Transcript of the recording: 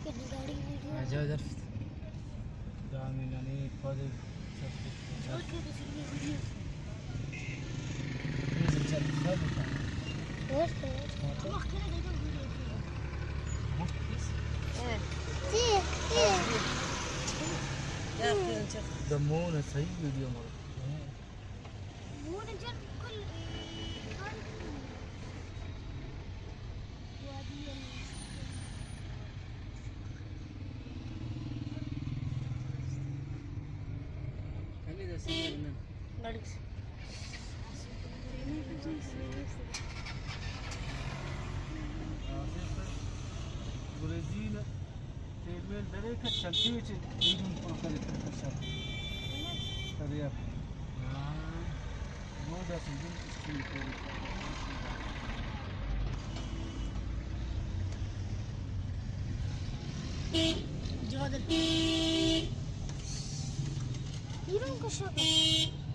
आजा इधर दामिनी पदे सब ده مو سعيد فيديو مرة مو نجرب كل خلي ده سير من مالكس برازيل تلميذ دريك الشمسية يجون فوق الشمس طريق موجة في الجنة جواد يرون كشاف